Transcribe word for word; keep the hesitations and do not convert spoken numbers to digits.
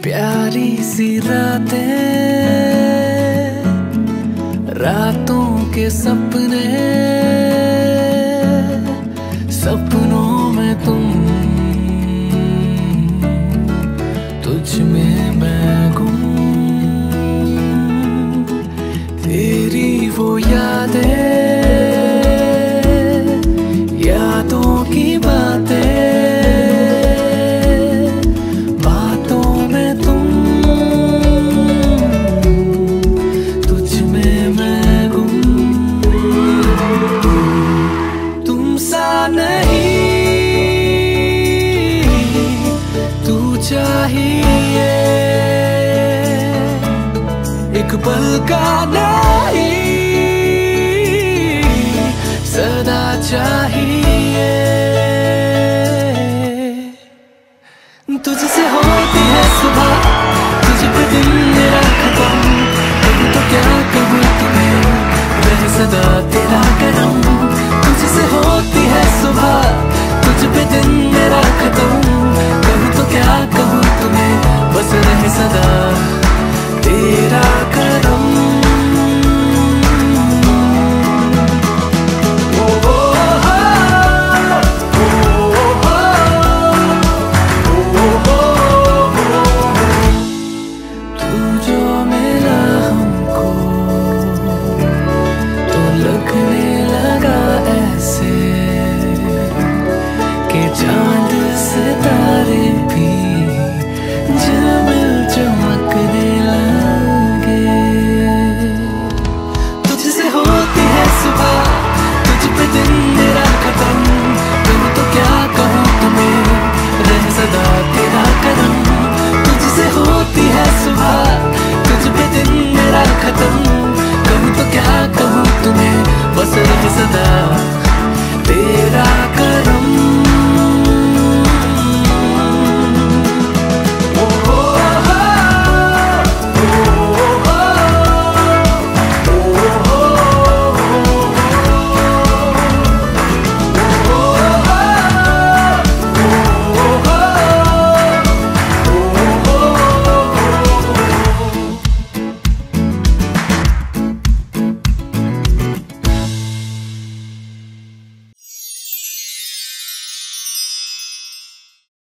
प्यारी सी रातें, रातों के सपने, सपनों में तुम, तुझ में मैं गुम। तेरी वो यादें, यादों की बातें, बातों में तुम, तुझ में मैं गुम। तुम सा नहीं, तू चाहिए, एक पल का नहीं, सदा चाहिए। तुझसे होती है सुबह, तुझ पे दिन मेरा खत्म। कहूँ तो क्या कहूँ तुम्हें, रह सदा तेरा करम। तुझसे होती है सुबह, तुझ पे दिन मेरा खत्म। कहूँ तो क्या कहूँ तुम्हें, बस रहे सदा तेरा करम। चांद सितारे भी झिलमिल चमकने लगे। तुझसे होती है सुबह, तुझ पे दिन मेरा खत्म। कहूँ तो क्या कहूँ तुम्हें, रह सदा तेरा करम। तुझसे होती है सुबह, तुझ पे दिन मेरा खत्म।